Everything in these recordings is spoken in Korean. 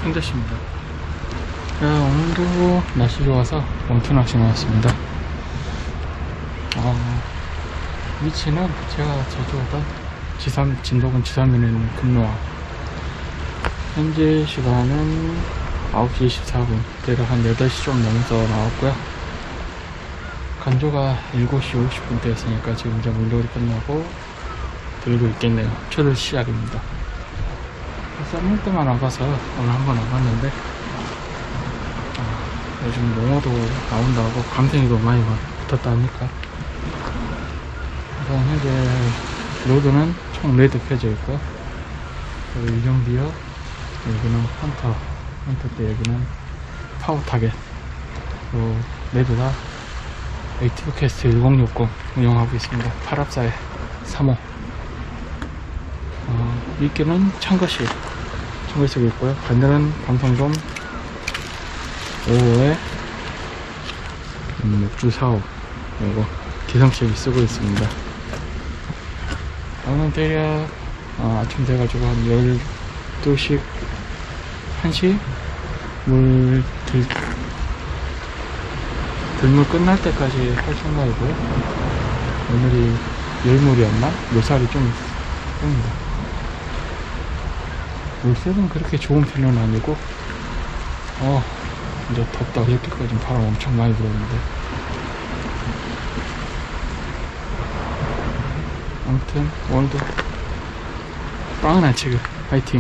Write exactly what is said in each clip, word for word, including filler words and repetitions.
힘드십니다. 야, 오늘도 날씨 좋아서 원투 낚시 나왔습니다. 어, 위치는 제가 제주하던 지삼, 진도군 지삼면에 있는 금로항. 현재 시간은 아홉 시 이십사 분, 대략 한 여덟 시 좀 넘어서 나왔고요. 간조가 일곱 시 오십 분 됐으니까 지금 이제 물놀이 끝나고 들고 있겠네요. 출을 시작입니다. 썸일 때만 와봐서 오늘 한번 와봤는데, 어, 요즘 농어도 나온다고 감생이도 많이 붙었다 하니까. 우선 현재 로드는 총 레드 펴져 있고요. 그리고 유정비어, 여기는 헌터, 헌터 때 여기는 파워 타겟. 그리고 레드가 액티브 캐스트 일공육공 운영하고 있습니다. 팔 합사에 삼 호. 어, 미끼는 청거시, 청거시 쓰고 있고요. 바늘은 방송돔 오 호에 음, 육주 사 호. 그리고 기성체비 쓰고 있습니다. 오늘 대략 어, 아침 돼가지고 한 열두 시, 한 시 물 들, 들물 끝날 때까지 할 생각이고요. 오늘이 열물이었나? 물살이 좀 셉니다. 물색은 그렇게 좋은 편은 아니고, 어, 이제 덥다. 이렇게까지 바람 엄청 많이 불었는데. 아무튼, 오늘도 빵은 안 치고, 파이팅!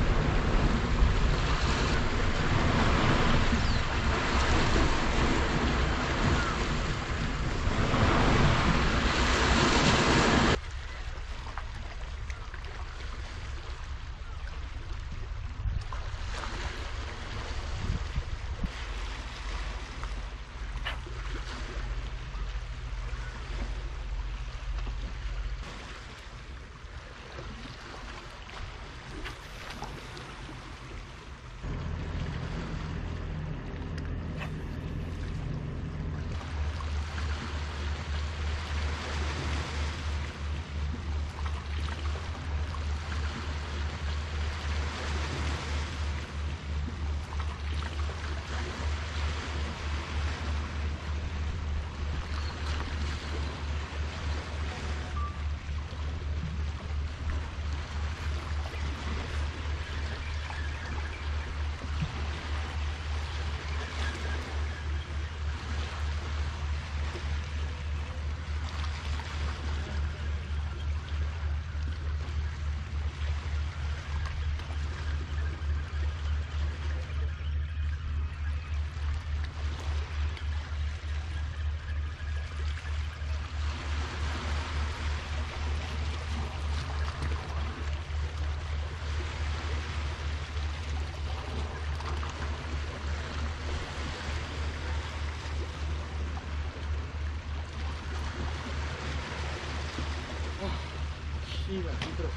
씨가 힘들어.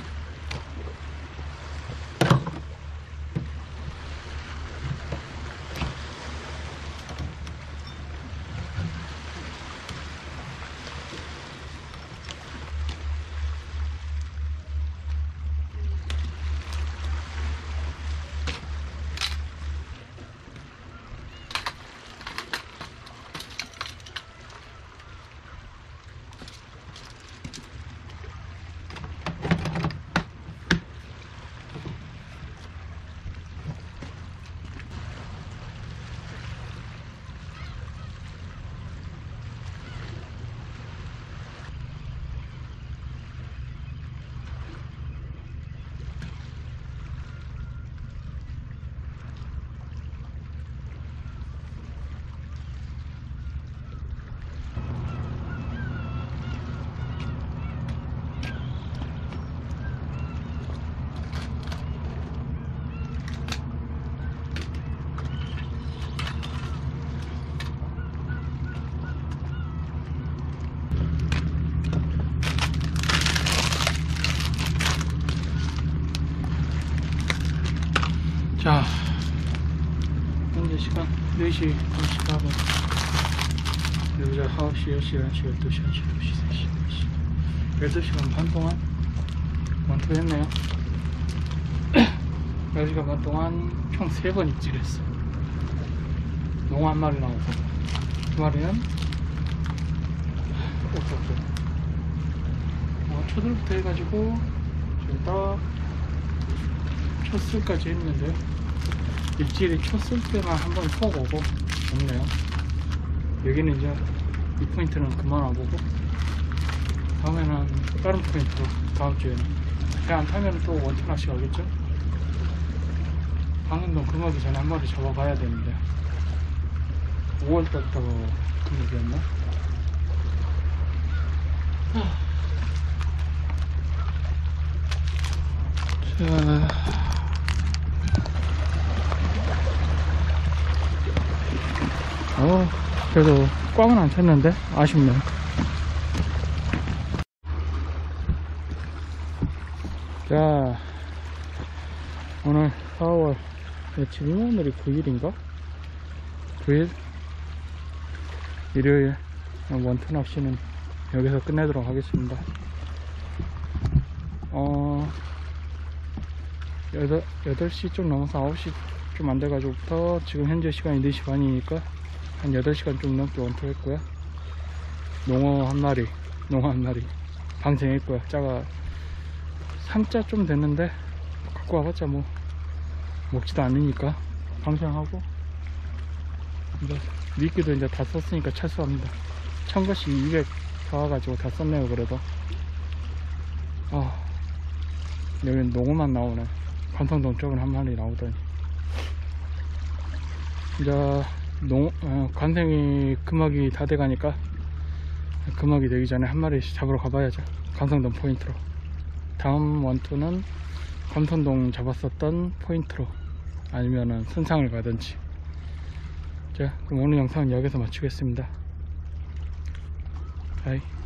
자, 현재 시간 네 시 삼십사 분. 여기가 아홉 시, 열 시, 열한 시, 열두 시, 한 시, 두 시, 세 시, 네 시. 열두 시간 반 동안 원투 했네요. 열 시간 반 동안 총 총 세 번 입질했어. 농어 한 마리 나오고, 두 마리는 없었고, 어, 초들부터 해가지고 지금 딱 초슬까지 했는데 입질이 쳤을 때만 한 번 톡 오고 없네요. 여기는 이제 이 포인트는 그만 와보고 다음에는 다른 포인트로 다음 주에는 배 안 타면 또 원투 낚시 가겠죠. 방금도 금어기 전에 한 마리 잡아가야 되는데 오월 달부터 금어기였나? 자, 어, 그래도 꽝은 안 쳤는데 아쉽네. 자, 오늘 사월 며칠이냐? 오늘이 구 일인가? 구 일 일요일 원투 낚시는 여기서 끝내도록 하겠습니다. 어, 여덟 시 좀 넘어서 아홉 시 좀 안 돼가지고부터 지금 현재 시간이 네 시 반이니까 한 여덟 시간 좀 넘게 원투 했고요. 농어 한 마리, 농어 한 마리 방생했고요. 짜가 삼 자 좀 됐는데 갖고 와봤자 뭐 먹지도 않으니까 방생하고, 이제 미끼도 이제 다 썼으니까 철수합니다. 청것이 이백 사와가지고 다 썼네요. 그래도 아, 여긴 농어만 나오네. 관성동 쪽은 한 마리 나오더니 이제 농, 어, 관생이 금어기 다 돼가니까 금어기 되기 전에 한 마리씩 잡으러 가봐야죠. 관성동 포인트로. 다음 원투는 관성동 잡았었던 포인트로 아니면은 선상을 가든지. 자, 그럼 오늘 영상은 여기서 마치겠습니다. 바이.